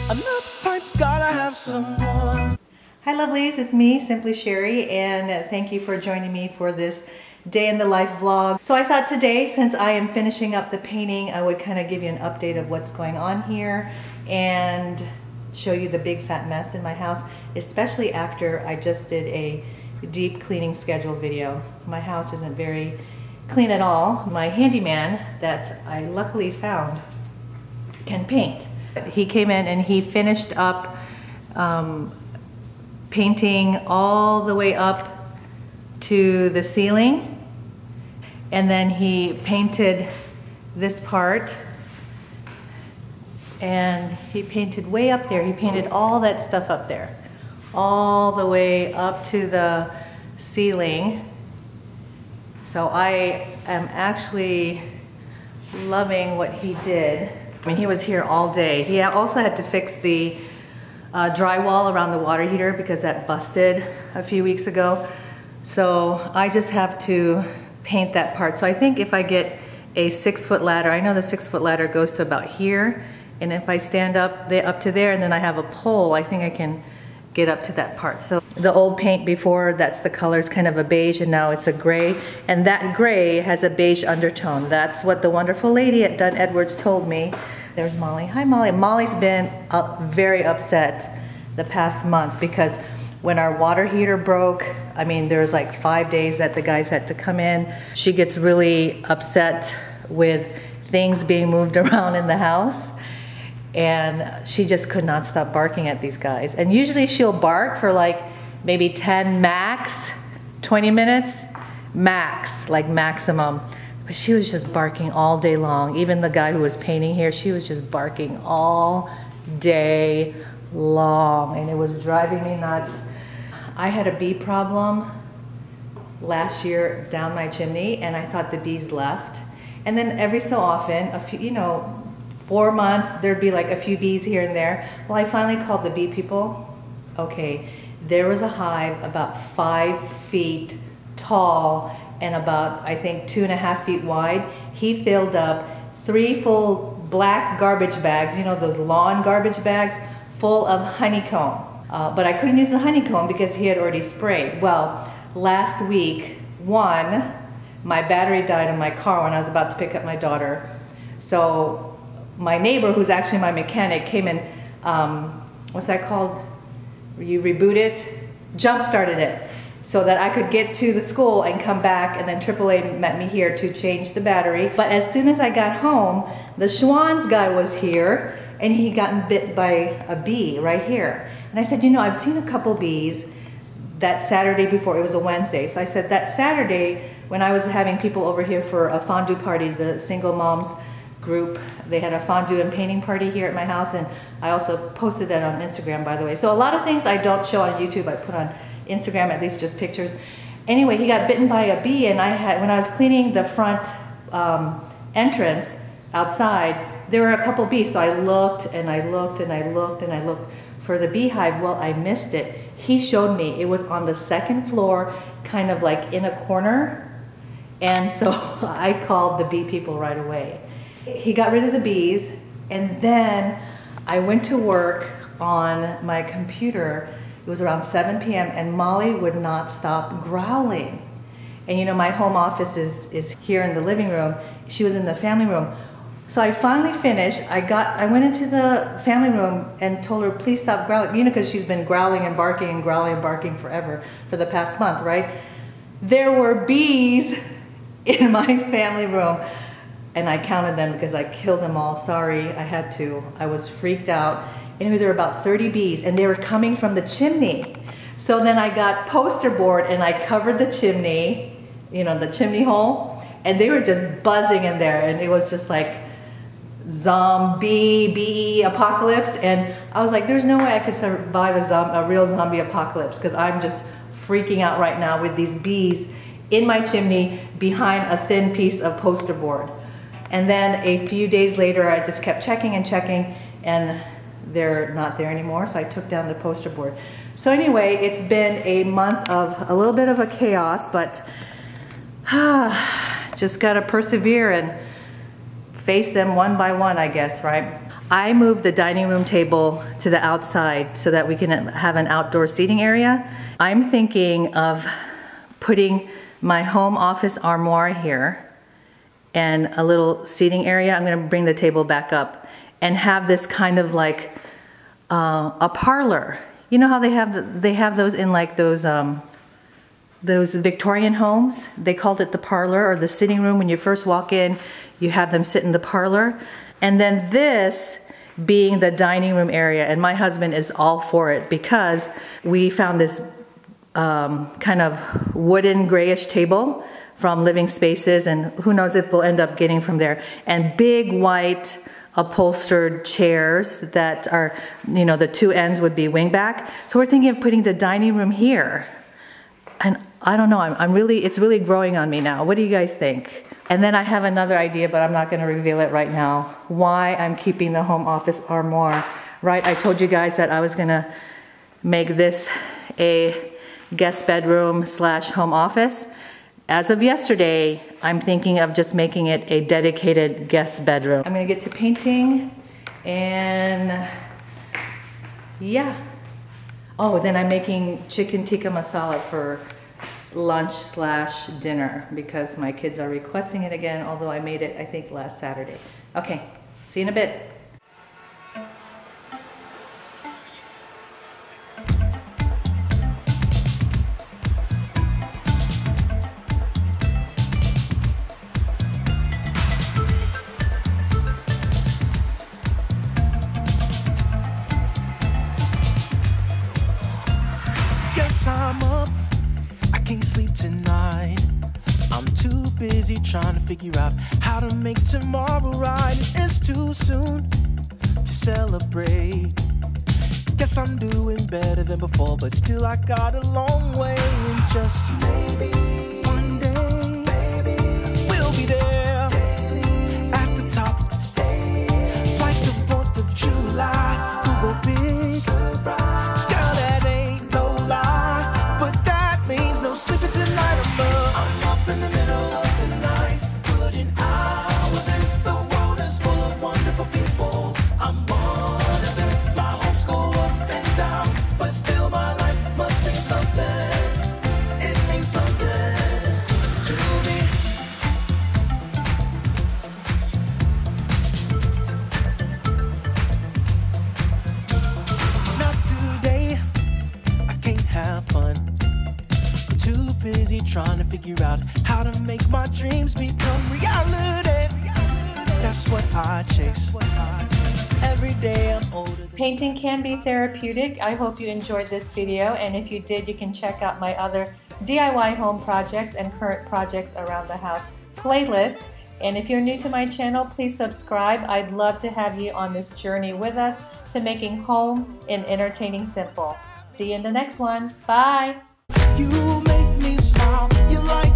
Another type's gotta have someone. Hi lovelies, it's me, Simply Sherry, and thank you for joining me for this day in the life vlog. So I thought today, since I am finishing up the painting, I would kind of give you an update of what's going on here and show you the big fat mess in my house, especially after I just did a deep cleaning schedule video. My house isn't very clean at all. My handyman that I luckily found can paint. He came in and he finished up painting all the way up to the ceiling, and then he painted this part, and he painted way up there. He painted all that stuff up there, all the way up to the ceiling. So I am actually loving what he did. I mean, he was here all day. He also had to fix the drywall around the water heater because that busted a few weeks ago. So I just have to paint that part. So I think if I get a 6-foot ladder, I know the 6-foot ladder goes to about here, and if I stand up to there and then I have a pole, I think I can get up to that part. So the old paint before, that's the color, is kind of a beige, and now it's a gray, and that gray has a beige undertone. That's what the wonderful lady at Dunn Edwards told me. There's Molly. Hi Molly. Molly's been very upset the past month because when our water heater broke, I mean, there was like 5 days that the guys had to come in. She gets really upset with things being moved around in the house, and she just could not stop barking at these guys. And usually she'll bark for like maybe 10 max, 20 minutes max, like maximum. But she was just barking all day long. Even the guy who was painting here, she was just barking all day long, and it was driving me nuts. I had a bee problem last year down my chimney, and I thought the bees left. And then every so often, a few, 4 months, there'd be like a few bees here and there. Well, I finally called the bee people. Okay, there was a hive about 5 feet tall and about, I think, 2.5 feet wide. He filled up 3 full black garbage bags, those lawn garbage bags, full of honeycomb. But I couldn't use the honeycomb because he had already sprayed. Well, last week, my battery died in my car when I was about to pick up my daughter. So my neighbor, who's actually my mechanic, came and, what's that called? You reboot it? Jump started it so that I could get to the school and come back, and then AAA met me here to change the battery. But as soon as I got home, the Schwann's guy was here, and he gotten bit by a bee right here. And I said, I've seen a couple bees that Saturday before. It was a Wednesday. So I said, that Saturday when I was having people over here for a fondue party, the single moms group, they had a fondue and painting party here at my house, and I also posted that on Instagram, by the way. So a lot of things I don't show on YouTube, I put on Instagram, at least just pictures. Anyway, he got bitten by a bee, and when I was cleaning the front entrance outside, there were a couple bees. So I looked and I looked and I looked and I looked for the beehive. Well, I missed it. He showed me it was on the 2nd floor, kind of like in a corner. And so I called the bee people right away. He got rid of the bees, and then I went to work on my computer. It was around 7 p.m. and Molly would not stop growling. And my home office is here in the living room. She was in the family room. So I finally finished. I went into the family room and told her, please stop growling, because she's been growling and barking forever, for the past month, right? There were bees in my family room, and I counted them because I killed them all. Sorry, I had to. I was freaked out. Anyway, there were about 30 bees, and they were coming from the chimney. So then I got poster board and I covered the chimney, the chimney hole, and they were just buzzing in there, and it was just like zombie bee apocalypse. And I was like, there's no way I could survive a real zombie apocalypse, because I'm just freaking out right now with these bees in my chimney behind a thin piece of poster board. And then a few days later, I just kept checking and checking, and they're not there anymore, so I took down the poster board. So anyway, it's been a month of a little bit of a chaos, but just gotta persevere and face them one by one, I guess, right? I moved the dining room table to the outside so that we can have an outdoor seating area. I'm thinking of putting my home office armoire here and a little seating area. I'm gonna bring the table back up and have this kind of like a parlor. You know how they have those in like those Victorian homes? They called it the parlor or the sitting room. When you first walk in, you have them sit in the parlor. And then this being the dining room area, and my husband is all for it because we found this kind of wooden grayish table from Living Spaces, and who knows if we'll end up getting from there, and big white upholstered chairs that are, you know, the two ends would be wingback. So we're thinking of putting the dining room here. And I don't know, it's really growing on me now. What do you guys think? And then I have another idea, but I'm not gonna reveal it right now, why I'm keeping the home office armoire, right? I told you guys that I was gonna make this a guest bedroom / home office. As of yesterday, I'm thinking of just making it a dedicated guest bedroom. I'm gonna get to painting, and yeah. Oh, then I'm making chicken tikka masala for lunch / dinner because my kids are requesting it again, although I made it, I think, last Saturday. Okay, see you in a bit. Guess I'm up, I can't sleep tonight. I'm too busy trying to figure out how to make tomorrow right. It's too soon to celebrate. Guess I'm doing better than before, but still I got a long way. And just maybe one day, baby, we'll be there at the top of the stage, like the 4th of July. We'll go big. Surprise. Girl, that ain't no lie, but that means no sleeping tonight. I'm up in the middle of the night, putting hours in. The world is full of wonderful people. I'm one of them. My hopes go up and down, but still my life must mean something. It means something to me. Not today, I can't have fun. I'm too busy trying to figure out how to make my dreams become reality. That's what I chase. Every day I'm older than Painting can be therapeutic. I hope you enjoyed this video, and if you did, you can check out my other DIY home projects and current projects around the house playlist. And if you're new to my channel, please subscribe. I'd love to have you on this journey with us to making home and entertaining simple. See you in the next one. Bye. you make me smile. You light